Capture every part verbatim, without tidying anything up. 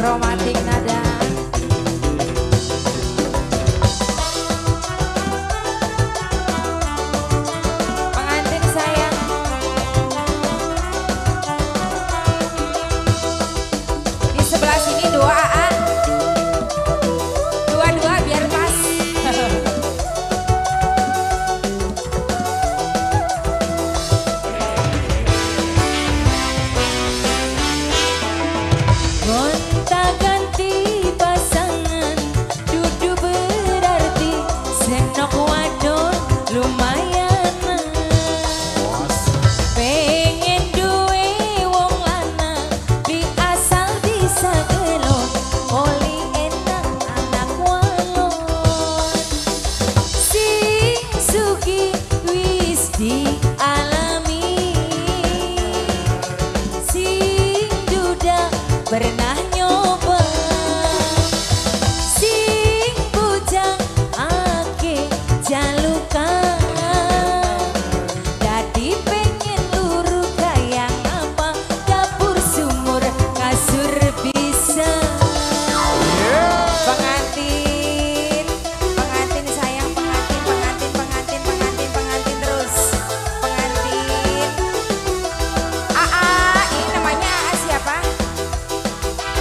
Romantik nada. Pengantin sayang. Di sebelah sini dua A A. Dua-dua biar pas. Gonta-ganti pasangan dudu berarti senok wadon lumayan. Pengen duwe wong lanang di asal bisa gelong oli enak anak walon. Sing sugi wis dialami, sing duda pernah nyoba, sing bujang ake jalukan. Dadi pengen luru kayang apa dapur sumur kasur bisa. Pengantin, pengantin sayang, pengantin, pengantin, pengantin, pengantin, pengantin terus. Pengantin. A A, ini namanya A A siapa?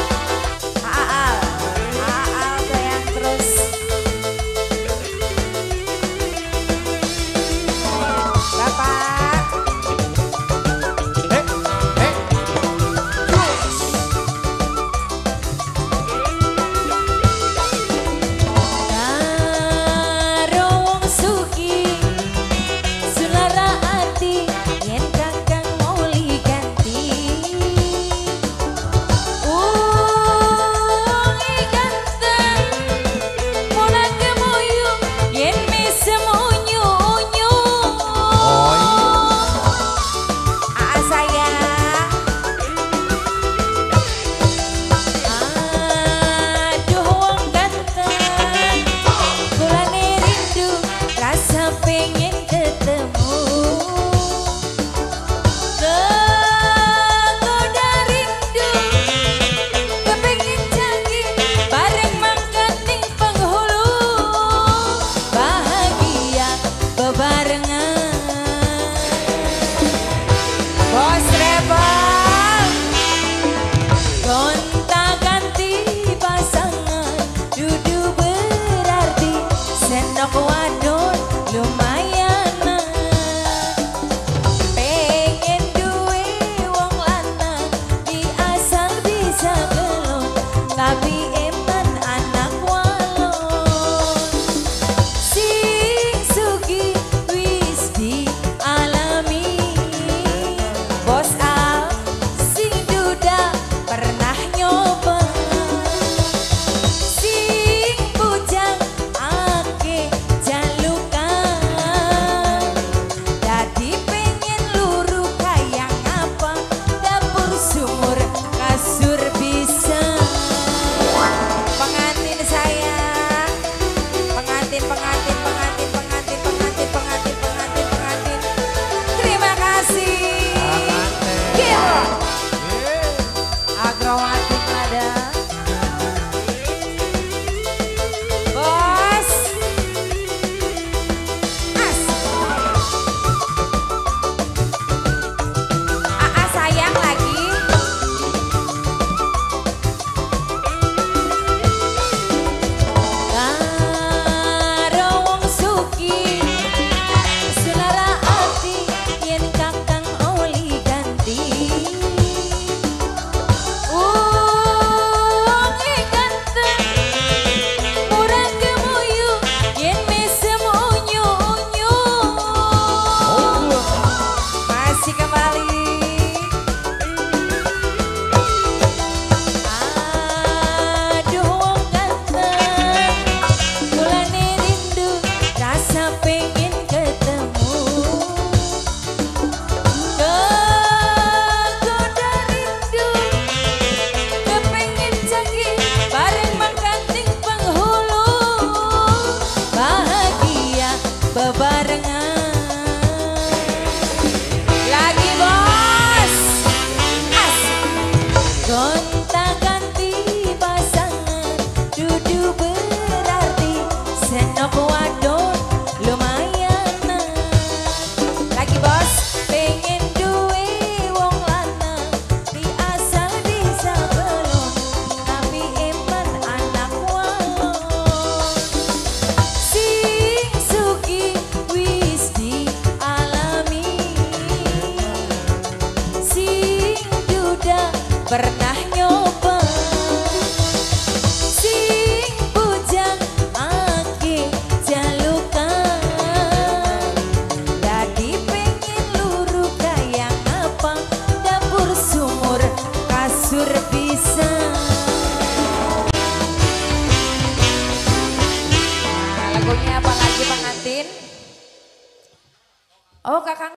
Oh kakang